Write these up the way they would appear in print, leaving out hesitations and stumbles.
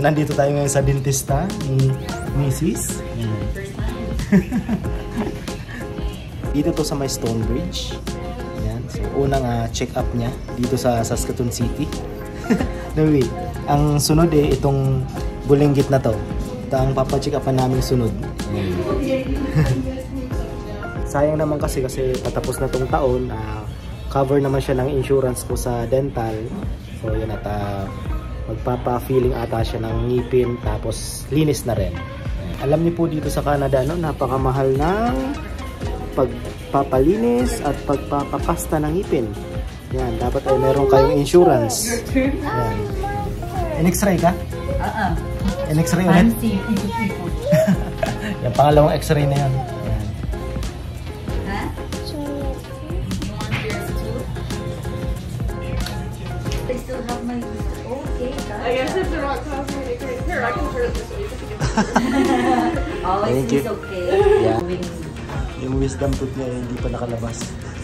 nandito tayo ngayon sa dentista ni Mrs. Dito to sa may Stonebridge. Yan. So, unang check-up niya dito sa Saskatoon City. No, wait. Ang sunod itong Bulinggit na to. Ito ang papacheck upan namin sunod. Sayang naman kasi patapos na tong taon. Cover naman siya ng insurance ko sa dental. So, yun at magpapa-feeling ata siya ng ngipin tapos linis na rin. Alam niyo po dito sa Canada, no, napakamahal ng pagpapalinis at pagpapapasta ng ngipin. Yan, dapat ay meron kayong insurance. Yan. In-x-ray ka? In-x-ray ulit? Yan, pangalawang x-ray na yan. I guess if they're not cosmetic right here, I can turn it this way. Always is okay. Yeah. Yung wisdom tooth niya hindi pa nakalabas.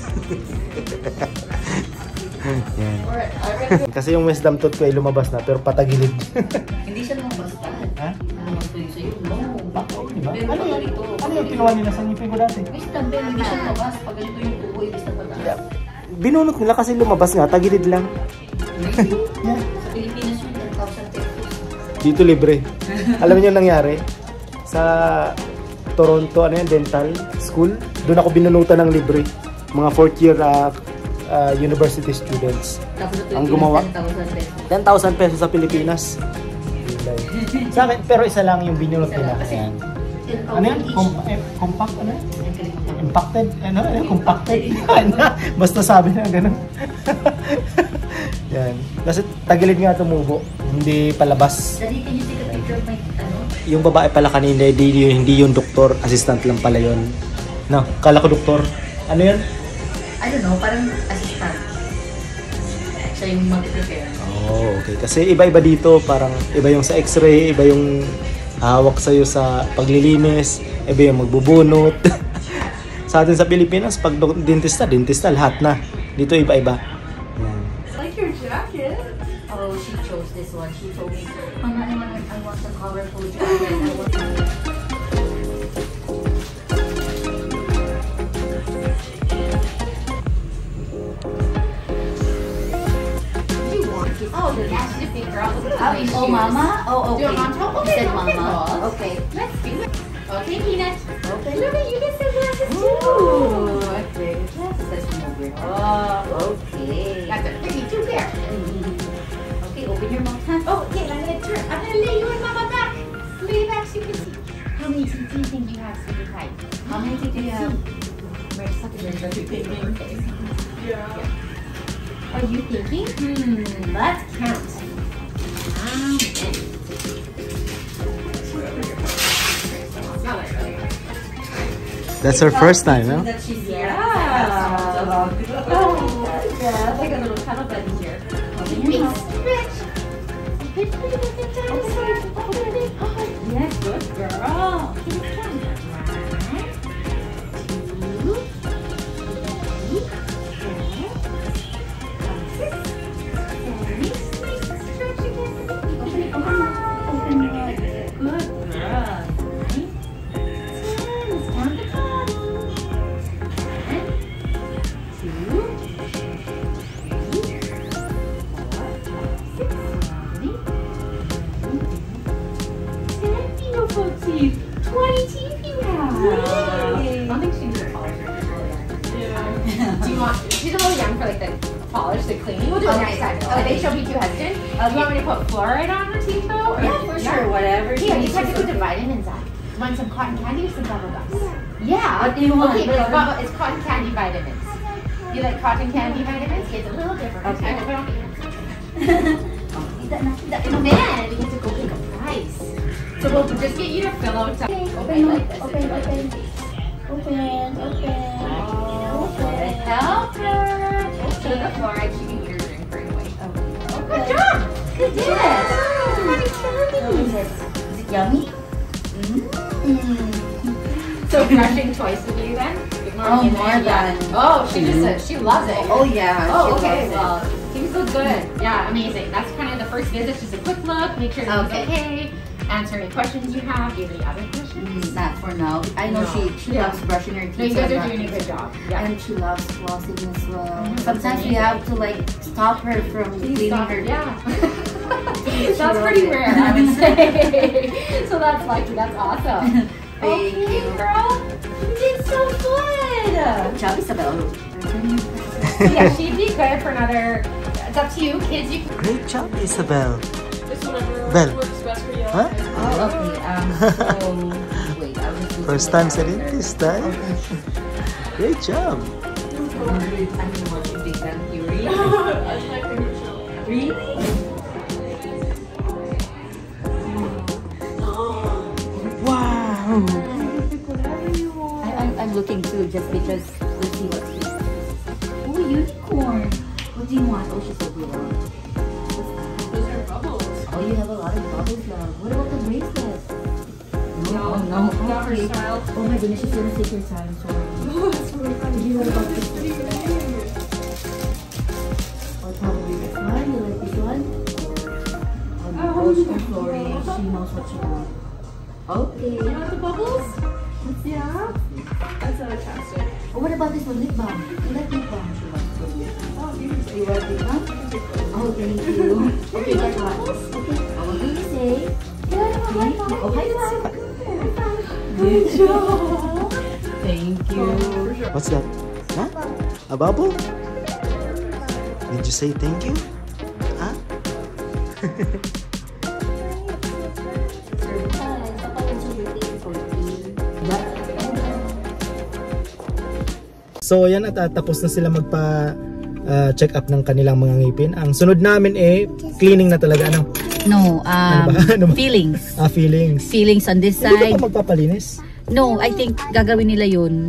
Yan. Kasi yung wisdom tooth ko ay lumabas na pero patagilid. Hindi siya lumabas pa. Ha? Lumabas pa yun sa'yo. No. Diba? Ano yung kinuha nila sa ngipin ko dati? Wisdom pero hindi siya lumabas. Pag ganito yung tubo, wisdom pa taas. Binunot nila kasi lumabas nga, tagilid lang. Yeah. Sa Pilipinas yun, 10,000 pesos. Dito libre. Alam niyo nangyari? Sa Toronto, dental school, doon ako binunutan ng libre. Mga 4th year university students. Ang gumawa. 10,000 pesos sa Pilipinas. Sa akin, pero isa lang yung binunot nila. Ayan. Ano yan? Compact? Ano yan? Impacted? Ano? Compacted? Basta sabi na gano'n. Yan. Kasi tagilid nga tumubo. Hindi palabas. Daddy, can you take a picture of my Yung babae pala kanina, hindi yung doktor. Assistant lang pala yun. No, kala ko doktor. Ano yun? I don't know, parang assistant. Siya yung mag-prepare. Oh, okay. Kasi iba-iba dito. Parang iba yung sa x-ray, iba yung hawak sa'yo sa paglilinis, iba yung magbubunot. Sa atin sa Pilipinas, pag dentista, lahat na. Dito iba-iba. Like your jacket. Oh, she chose this one. She told me, Mama, I want the colorful jacket. I want Oh, the nasty big girl. Oh, Mama? Oh, okay. Do you want to? You said Mama. Okay. Let's do it. Okay, Peanut. Okay. Look at you get some glasses too. Ooh, okay. That's over. Oh, okay. That's a pretty two pair. Okay, open your mouth. Huh? Oh, okay, I'm gonna lay you and Mama back. Lay back so you can see. How many teeth do you think you have, Super Tight? How many teeth do you have? Where's something you're thinking? Yeah. Are you thinking? Let's count. That's her first time, huh? That she's Yeah. Oh, Yeah, like a little cuddle buddy here. Big stretch. Yes, good girl. Teeth. 20 teeth you have. Really? I think she needs a polish. Yeah. Do you want? She's a little young for like the polish, the cleaning. We'll do it next time. Okay. They show me too hesitant. Do you want me to put fluoride on her teeth though? Or Yeah, for sure. Whatever. Yeah, you have to put the vitamins on. Want some cotton candy or some bubble gums? Yeah. What do you want? Okay, but it's cotton candy vitamins. You like cotton candy vitamins? It's a little different. Okay. And then we get to go pick a price. So we'll just get you to fill out some. Open. Help her. So the fluoride, she can eat her drink right away. Oh, good job. Good job. Is it yummy? So brushing twice a day then? Oh, more than. Oh, she just said she loves it. Oh yeah. Oh, she okay. loves it. Well, seems so good. Yeah, amazing. That's kind of the first visit, just a quick look, make sure everything's okay, answer any questions you have. Do you have any other questions? Not for now. I know No. she loves brushing her teeth. No, you guys so are doing a good job. Yeah. And she loves flossing as well. Mhm. Sometimes we have to like stop her from cleaning her. Yeah. That's pretty rare, I would say. So that's lucky. That's awesome. Thank Okay, you. girl. You did so good. Job, Isabel. So yeah, she'd be good for another. It's up to you, kids. You can. Great job, Isabel. Just whatever Bell. works best for you. Huh? Oh, okay. So wait, I'll just do First some time sa water. dentist, eh? Great job. I'm watching Big Bang Theory. That's my favorite show. Really? Wow. I'm looking too just because let's see what's this. Oh, unicorn. What do you want? Oh, she's so good. Those are bubbles. Oh, you have a lot of bubbles now. What about the bracelet? No, no. Not her Okay. style. Oh my goodness, she's gonna take her time. Sorry. That's really fun. You what about this one? Or probably this one? You like this one? Oh, she's flooring. She knows what she wants. Okay. You want the bubbles? Yeah. That's fantastic. Oh, what about this one? Lip balm. You like lip balm? She wants for you. Oh, beautiful. You want lip balm? Oh, thank you. Okay, that's one. Okay. What do you say? Thank you. Oh, high five. Good job. Thank you. What's that? Huh? A bubble? Did you say thank you? Huh? So ayan, at tapos na sila magpa check up ng kanilang mga ngipin. Ang sunod namin cleaning na talaga, ano? No, Ano ba? Ano ba? feelings. Feelings. Feelings on this Hindi side. ka pa magpapalinis? No, I think gagawin nila yun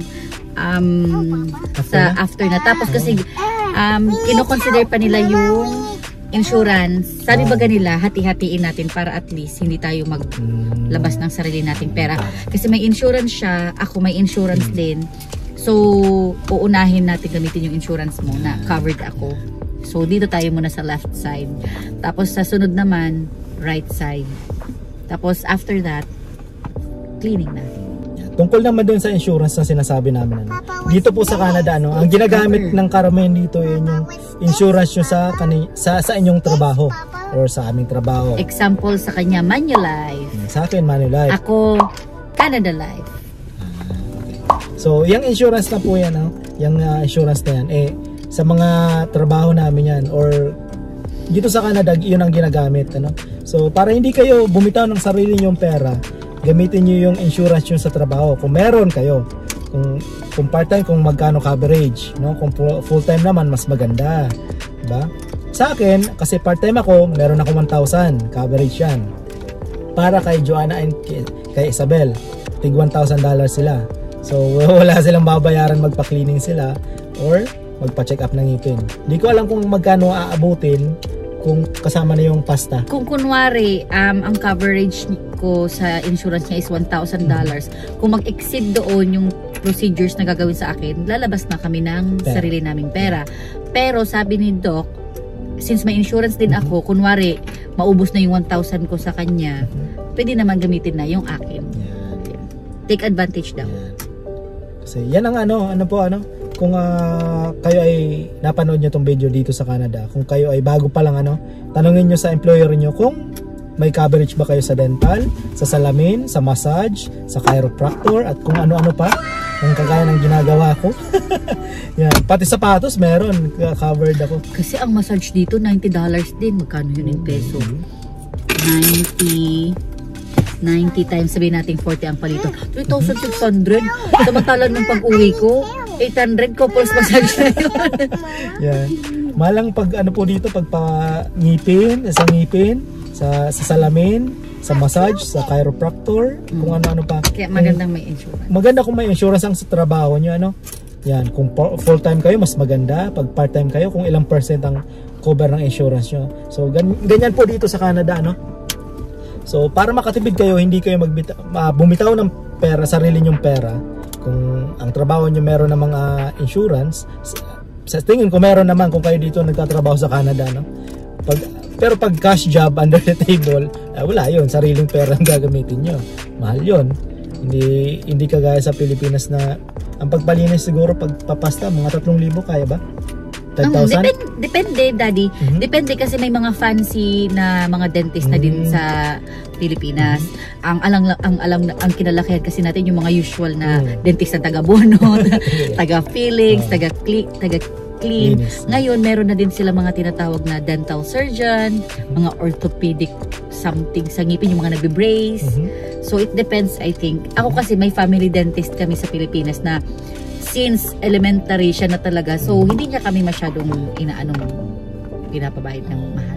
after na. Tapos kasi kino-consider pa nila yung insurance. Sabi ba ganila, hati-hatiin natin para at least hindi tayo maglabas ng sarili nating pera. Kasi may insurance siya, ako may insurance din. So, uunahin natin gamitin yung insurance mo na covered ako. So, dito tayo muna sa left side. Tapos, sa sunod naman, right side. Tapos, after that, cleaning natin. Tungkol naman doon sa insurance na sinasabi namin, ano? Dito po sa Canada, ano, ang ginagamit ng karamihan dito yun yung insurance nyo sa inyong trabaho or sa aming trabaho. Example sa kanya, Manulife. Sa akin, Manulife. Ako, Canada Life. So, yung insurance na po yan, no? Yung insurance na yan, sa mga trabaho namin yan, or dito sa Canada, yun ang ginagamit, ano? So, para hindi kayo bumitaw ng sarili nyong pera, gamitin nyo yung insurance nyo sa trabaho. Kung meron kayo, kung part-time, kung magkano coverage, no? Kung full-time naman, mas maganda. Diba? Sa akin, kasi part-time ako, meron ako 1,000 coverage yan. Para kay Joanna and kay Isabel, tig $1,000 sila. So, wala silang babayaran, magpa-cleaning sila or magpa-check up ng ngipin. Hindi ko alam kung magkano aabutin kung kasama na yung pasta. Kung kunwari, ang coverage ko sa insurance niya is $1,000. Kung mag-exceed doon yung procedures na gagawin sa akin, lalabas na kami ng sarili naming pera. Pero sabi ni Doc, since may insurance din ako, kunwari, maubos na yung 1,000 ko sa kanya, pwede naman gamitin na yung akin. Take advantage daw. Kasi yan ang kung kayo ay napanood nyo tong video dito sa Canada, kung kayo ay bago pa lang, tanungin nyo sa employer nyo kung may coverage ba kayo sa dental, sa salamin, sa massage, sa chiropractor, at kung ano-ano pa, kung kagaya ng ginagawa ko. Yan. Pati sapatos meron, covered ako. Kasi ang massage dito, $90 din. Magkano yun in peso? 90 times, sabihin natin 40 ang palito. 3,600. Samantalang nung pag-uwi ko, 800 couples massage na yun. Yan. Malang pag po dito, pagpa-ngipin, sa salamin, sa massage, sa chiropractor, kung ano-ano pa. Kaya magandang may insurance. Maganda kung may insurance ang sa trabaho nyo, Yan, kung full-time kayo, mas maganda. Pag part-time kayo, kung ilang percent ang cover ng insurance nyo. So, ganyan po dito sa Canada, So, para makatipid kayo, hindi kayo bumitaw ng pera, sarili nyong pera. Kung ang trabaho nyo meron ng mga insurance, sa tingin ko meron naman kung kayo dito nagtatrabaho sa Canada, Pag Pero pag cash job under the table, wala yun. Sariling pera ang gagamitin nyo. Mahal yun. Hindi kagaya sa Pilipinas na ang pagpalinis siguro pagpapasta, mga 3,000 kaya ba? 10,000? Depende, Daddy. Depende kasi may mga fancy na mga dentist na din sa Pilipinas. Ang ang kinalakihan kasi natin yung mga usual na dentist na taga-bunot, taga-fillings, taga-clean. Ngayon, meron na din sila mga tinatawag na dental surgeon, mga orthopedic something sa ngipin, yung mga nagbe-brace. So, it depends, I think. Ako kasi may family dentist kami sa Pilipinas na since elementary siya na talaga. So, hindi niya kami masyadong pinapabayad ng mahal.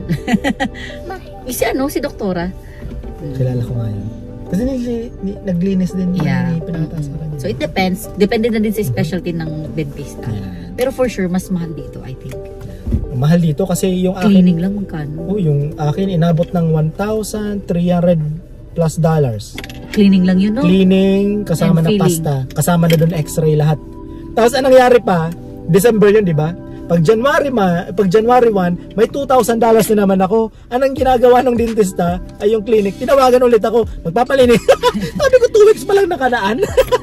Si doktora. Kilala ko nga yun. Kasi naglinis din. Yeah. Pinataas pa rin. So, it depends. Depende na din sa specialty ng dentista. Pero for sure, mas mahal dito, I think. Mahal dito kasi yung akin... Cleaning lang magkano? Yung akin inabot ng $1,300 plus. Cleaning lang yun, no? Cleaning, kasama And na filling. pasta. Kasama na doon x-ray lahat. Tapos anong nangyari pa? December yun, di ba? Pag January 1, may $2,000 na naman ako. Anong ginagawa ng dentista ay yung clinic. Tinawagan ulit ako. Magpapalinis. Sabi ko 2 weeks pa lang nakanaan.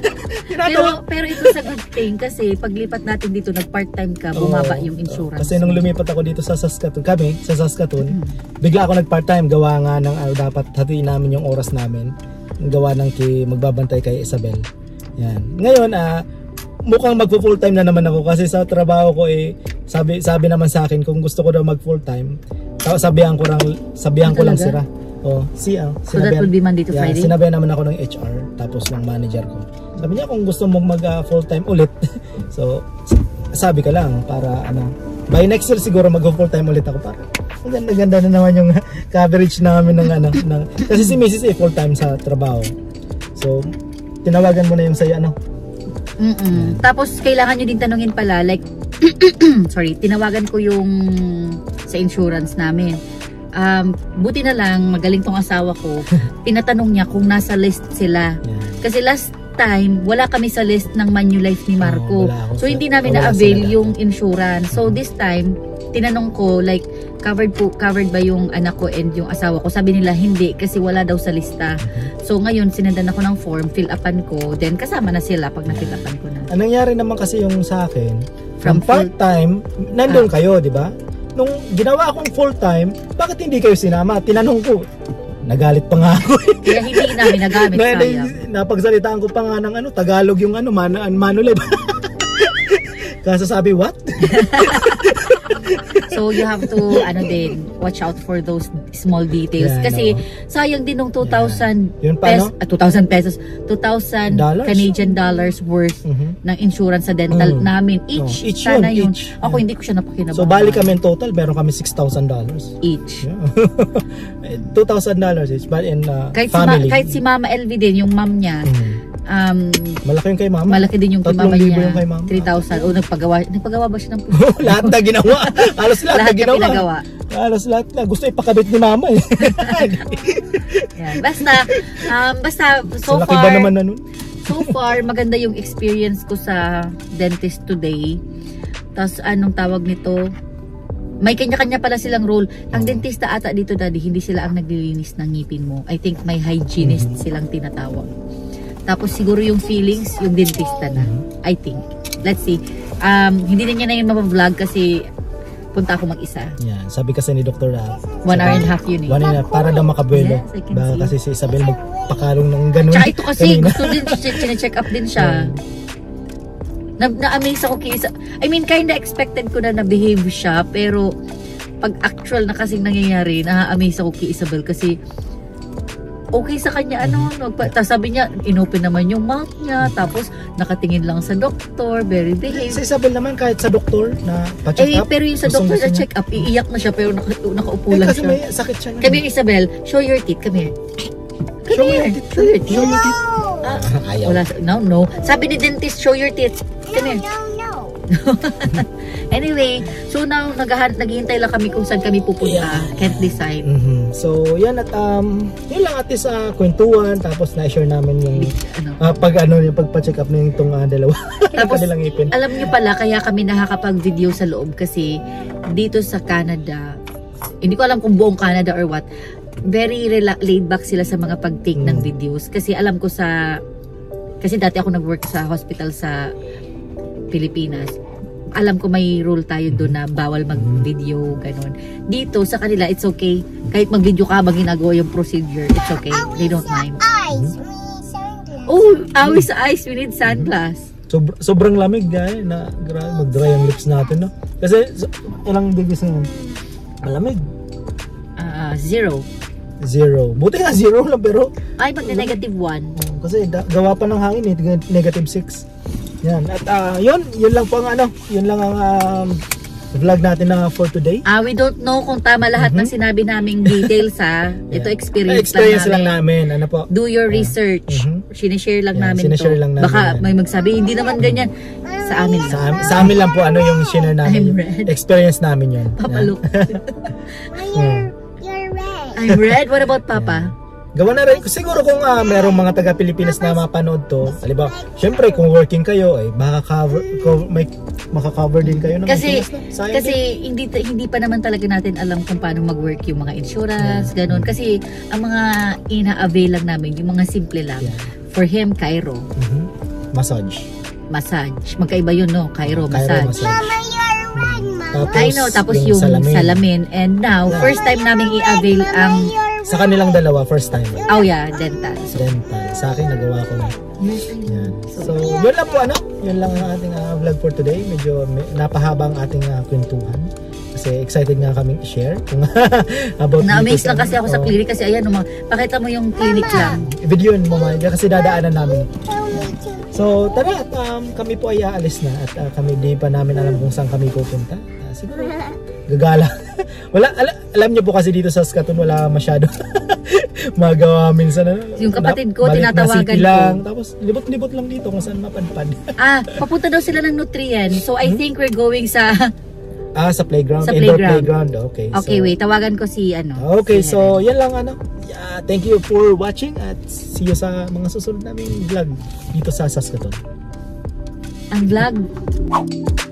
pero ito sa good thing kasi paglipat natin dito nag-part-time ka, bumaba yung insurance. Kasi nung lumipat ako dito sa Saskatoon, bigla ako nag-part-time. Gawa nga ng dapat hatiin namin yung oras namin. Gawa ng magbabantay kay Isabel. Yan. Ngayon, mukhang magpo-full time na naman ako kasi sa trabaho ko sabi naman sa akin kung gusto ko daw mag-full time, sabihan ko lang sila. So that will be Monday to Friday? Sinabihan naman ako ng HR tapos ng manager ko. Sabi niya kung gusto mong mag-full time ulit. So sabi ka lang para by next year siguro mag-full time ulit ako para ganda na naman yung coverage namin ng kasi si Mrs. full time sa trabaho. So tinawagan mo na yung sa'yo Tapos kailangan nyo din tanungin pala like sorry, tinawagan ko yung sa insurance namin. Buti na lang magaling tong asawa ko. Tinatanong niya kung nasa list sila. Kasi last time wala kami sa list ng Manulife ni Marco. So hindi namin na-avail yung insurance. So this time tinanong ko like covered ba yung anak ko and yung asawa ko. Sabi nila hindi kasi wala daw sa lista. So ngayon sinendan ako ng form, fill upan ko, then kasama na sila pag na-fill upan ko na. Ang nangyari naman kasi yung sa akin, from part-time, nandun kayo, di ba? Nung ginawa akong full-time, bakit hindi kayo sinama? Tinanong ko. Nagalit pa nga ako. Kaya hindi namin nagamit, sayang. Napagsalitaan ko pa nga ng Tagalog yung Manulife. Kasi sabi, what? So you have to watch out for those small details kasi sayang din ng 2,000 pesos, 2,000 Canadian dollars worth ng insurance sa dental namin each sana yun. Ako hindi ko siya napakinabangan. So bali kami in total, meron kami $6,000 each. $2,000 each, but in family. Kahit si Mama LV din, yung mom niya, malaki yung kay Mama. Malaki din yung kay Mama niya. 3,000. O nagpagawa ba siya ng lahat na ginawa. Halos lahat na ginawa. Pinagawa. Halos lahat na. Gusto ipakabit ni Mama eh. Yan. Basta so far, ba naman na nun? So far maganda yung experience ko sa dentist today. Tapos anong tawag nito? May kanya-kanya pala silang role. Ang dentista ata dito, Daddy, hindi sila ang naglilinis ng ngipin mo. I think may hygienist silang tinatawag. Tapos siguro yung feelings, yung dentista na. I think. Let's see. Hindi na niya na yung mapavlog kasi punta ako mag-isa. Yeah, sabi kasi ni Dr. 1 hour and a half yun eh. 1 and a half, para daw makabuelo. Yes, I can Baka see. kasi si Isabel magpakalong ng ganun. Tsaka ito kasi, gusto din, check up din siya. Na-amaze ako kay Isa. I mean, kinda expected ko na na-behave siya, pero pag actual na kasing nangyayari, na-amaze ako kay Isabel kasi okay sa kanya, tapos sabi niya, inopen naman yung mouth niya, tapos nakatingin lang sa doktor, very behaved. Si Isabel naman kahit sa doktor na pa-check up. Pero yung sa doktor na check up, iiyak na siya, pero nakaupo lang kasi siya. may sakit siya. Come here, Isabel, show your teeth, come here. Show your teeth. Show your teeth. Ayaw. No. Sabi ni dentist, show your teeth. Come here. Anyway, so now naghihintay lang kami kung saan kami pupunta. Can't decide. So yan at yun lang at least kwentuhan, tapos na-share namin yung yung pagpa-check up na yung itong dalawa. Tapos kanilang ipin. Alam niyo pala kaya kami nakakapag-video sa loob kasi dito sa Canada hindi ko alam kung buong Canada or what, very laid back sila sa mga pag-take ng videos. Kasi alam ko kasi dati ako nag-work sa hospital sa Pilipinas. Alam ko may rule tayo doon na bawal mag-video, ganun. Dito sa kanila, it's okay. Kahit mag-video ka, habang ginagawa yung procedure, it's okay. They don't mind. Oh, awis sa eyes, we need sunglass. Sobrang lamig guys, na mag-dry ang lips natin, no? Kasi ilang degrees na yun? Malamig. 0. 0. Buti nga 0 lang, pero Ay, mag-negative 1. kasi gawa pa ng hangin eh, negative 6. Yan. At yun lang po ang yun lang ang vlog natin na for today. We don't know kung tama lahat ng sinabi naming details ha. Ito experience lang namin. Ano po? Do your research. Sinishare lang namin sinishare to. lang namin Baka yan. may magsabi, hindi naman ganyan. Sa amin lang. Sa amin lang po yung share namin. I'm red. Experience namin yun. Papalok. You're red. I'm red. What about Papa? Gawa na rin. Siguro kung merong mga taga-Pilipinas na mapanood to, halimbawa, syempre kung working kayo, maka-cover din kayo ng Kasi Sayang din. hindi pa naman talaga natin alam kung paano mag-work yung mga insurance, ganun. Kasi ang mga ina-avail lang namin, yung mga simple lang. For him, Cairo. Massage. Magkaiba yun, no? Cairo, massage. Mama, you're red, Mama. I know, tapos yung salamin. And now, first time namin i-avail ang Sa kanilang dalawa, first time. dental. Dental. Sa akin, nagawa ko na. Yan. So, yun lang po Yun lang ang ating vlog for today. Medyo napahaba ang ating kwentuhan. Kasi excited nga kaming i-share kung about Na-amaze lang kasi ako sa clinic kasi ayan, pakita mo yung clinic lang. Video yun mo kasi dadaanan namin. So, tara at kami po ay aalis na at kami di pa namin alam kung saan kami pupunta. Siguro gagala. Alam niyo po kasi dito sa Saskatoon wala masyado magawa minsan. Yung kapatid ko, balik na tinatawagan city ko. lang. Tapos libot-libot lang dito kung saan mapadpad. Papunta daw sila ng Nutrien. So I think we're going sa sa playground. Sa Indoor playground. Okay. Okay, So, wait. Tawagan ko si Okay, si so yan lang thank you for watching at see you sa mga susunod naming vlog dito sa Saskatoon. ang vlog.